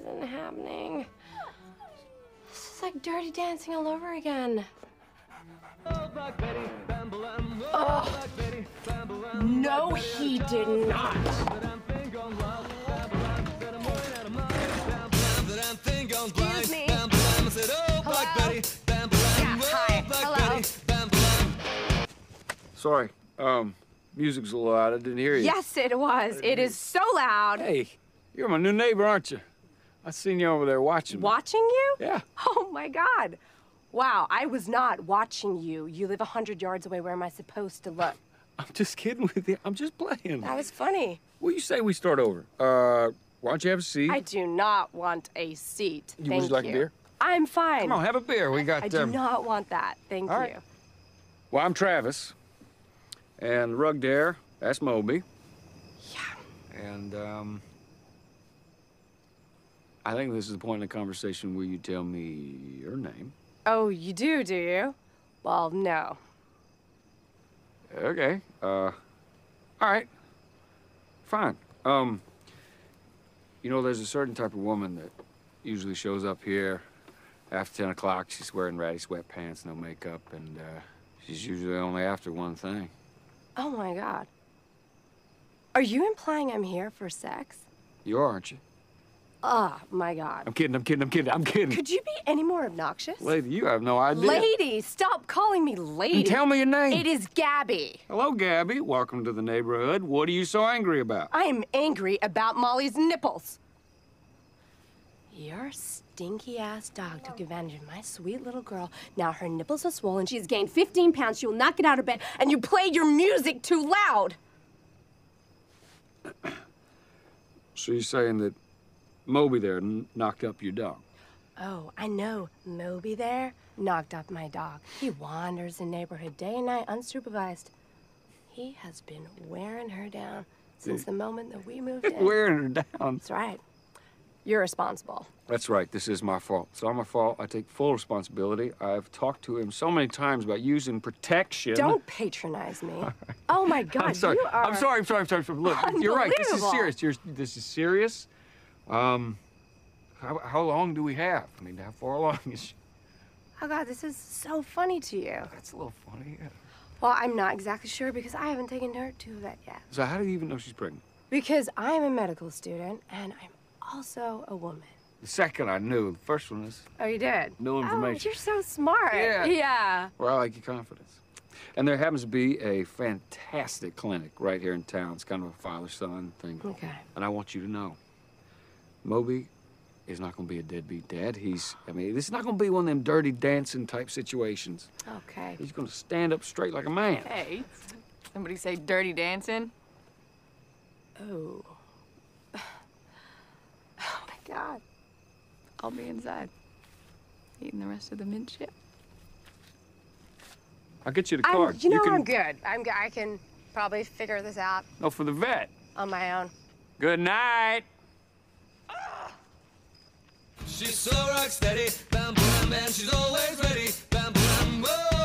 isn't happening. This is like Dirty Dancing all over again. Oh. No, he did not. Excuse me. Hello? Yeah, hi. Hello. Sorry, music's a little loud. I didn't hear you. Yes, it was. It is so loud. Hey, you're my new neighbor, aren't you? I seen you over there watching me. Watching you? Yeah. Oh, my God. Wow, I was not watching you. You live 100 yards away. Where am I supposed to look? I'm just kidding with you. I'm just playing. That was funny. Well, you say we start over. Why don't you have a seat? I do not want a seat. Would Thank you like a beer? I'm fine. Come on, have a beer. We got... I do not want that. Thank you. Right. Well, I'm Travis. And Rug there, that's Moby. Yeah. And, I think this is the point in the conversation where you tell me your name. Oh, you do you? Well, no. Okay, all right. Fine. You know, there's a certain type of woman that usually shows up here after 10 o'clock. She's wearing ratty sweatpants, no makeup, and, she's usually only after one thing. Oh, my God. Are you implying I'm here for sex? You are, aren't you? Oh, my God. I'm kidding. Could you be any more obnoxious? Lady, you have no idea. Lady, stop calling me lady. And tell me your name. It is Gabby. Hello, Gabby. Welcome to the neighborhood. What are you so angry about? I am angry about Molly's nipples. Your stinky-ass dog took advantage of my sweet little girl. Now her nipples are swollen. She's gained 15 pounds. She will not get out of bed. And you play your music too loud. So you're saying that Moby there knocked up your dog? Oh, I know. Moby there knocked up my dog. He wanders the neighborhood day and night unsupervised. He has been wearing her down since the moment that we moved in. Wearing her down? That's right. You're responsible. That's right. This is my fault. It's all my fault. I take full responsibility. I've talked to him so many times about using protection. Don't patronize me. Oh, my God, I'm sorry. you are... I'm sorry. Look, you're right. This is serious. This is serious. How long do we have? I mean, how far along is... Oh, God, this is so funny to you. That's a little funny, yeah. Well, I'm not exactly sure because I haven't taken her to a vet yet. So how do you even know she's pregnant? Because I am a medical student, and I'm also a woman. The second I knew. The first one is... Oh, you did? No information. Oh, you're so smart. Yeah. Yeah. Well, I like your confidence. And there happens to be a fantastic clinic right here in town. It's kind of a father-son thing. Okay. And I want you to know, Moby is not going to be a deadbeat dad. This is not going to be one of them dirty dancing type situations. Okay. He's going to stand up straight like a man. Hey, somebody say dirty dancing? Oh. Oh, my God. I'll be inside, eating the rest of the mint chip. I'll get you the card. I'm good. I can probably figure this out No, for the vet. on my own. Good night. She's so rock steady, bam bam, and she's always ready, bam bam, whoa.